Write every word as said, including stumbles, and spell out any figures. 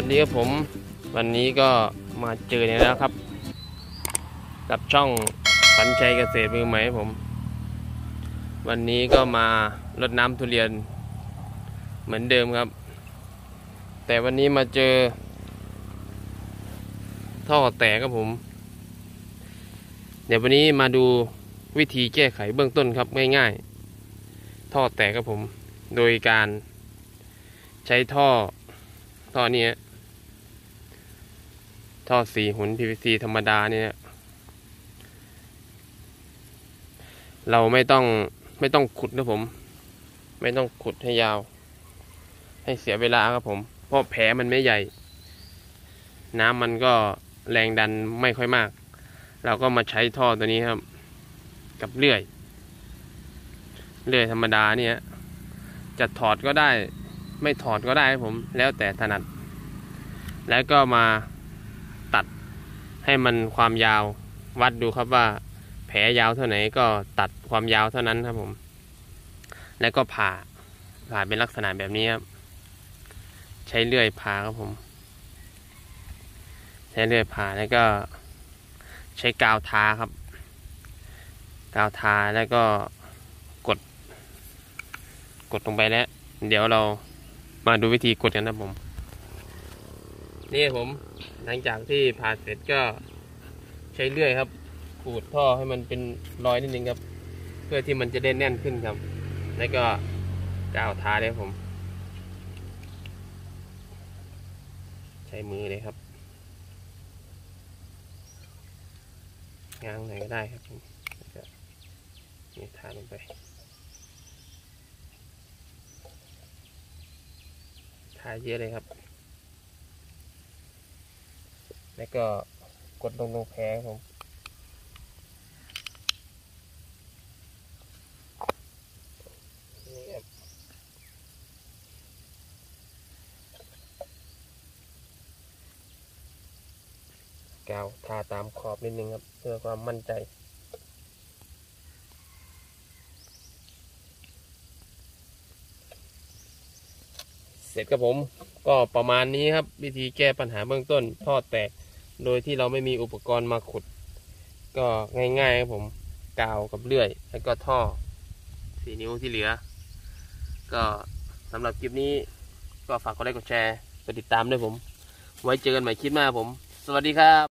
วัสดีครับผมวันนี้ก็มาเจอเนี่ยแล้วครับกับช่องฝันชัยเกษตรมือใหม่ผมวันนี้ก็มารดน้ำทุเรียนเหมือนเดิมครับแต่วันนี้มาเจอท่อแตกครับผมเดี๋ยววันนี้มาดูวิธีแก้ไขเบื้องต้นครับง่ายๆท่อแตกครับผมโดยการใช้ท่อท่อนี้ท่อสีหุ่น พี วี ซี ธรรมดาเนี่ยเราไม่ต้องไม่ต้องขุดนะผมไม่ต้องขุดให้ยาวให้เสียเวลาครับผมเพราะแผลมันไม่ใหญ่น้ำมันก็แรงดันไม่ค่อยมากเราก็มาใช้ท่อตัวนี้ครับกับเลื่อยเลื่อยธรรมดาเนี่ยจะถอดก็ได้ไม่ถอดก็ได้ครับผมแล้วแต่ถนัดแล้วก็มาตัดให้มันความยาววัดดูครับว่าแผลยาวเท่าไหนก็ตัดความยาวเท่านั้นครับผมแล้วก็ผ่าผ่าเป็นลักษณะแบบนี้ครับใช้เลื่อยผ่าครับผมใช้เลื่อยผ่าแล้วก็ใช้กาวทาครับกาวทาแล้วก็กดกดลงไปแล้วเดี๋ยวเรามาดูวิธีกดกันนะผมนี่ผมหลังจากที่ผ่าเสร็จก็ใช้เลื่อยครับขูดท่อให้มันเป็นรอยนิดนึงครับเพื่อที่มันจะได้แน่นขึ้นครับแล้วก็กาวทาเลยผมใช้มือเลยครับง้างไหนก็ได้ครับผมแล้วก็นี่ทาลงไปทาเยอะเลยครับแล้วก็กดลงลงแผลผมนี่ครับกาวทาตามขอบนิดนึงครับเพื่อความมั่นใจเสร็จครับผมก็ประมาณนี้ครับวิธีแก้ปัญหาเบื้องต้นท่อแตกโดยที่เราไม่มีอุปกรณ์มาขุดก็ง่ายๆครับผมกาวกับเลื่อยแล้วก็ท่อสี่นิ้วที่เหลือก็สำหรับคลิปนี้ก็ฝากกดไลค์กดแชร์กดติดตามด้วยผมไว้เจอกันใหม่คลิปหน้าผมสวัสดีครับ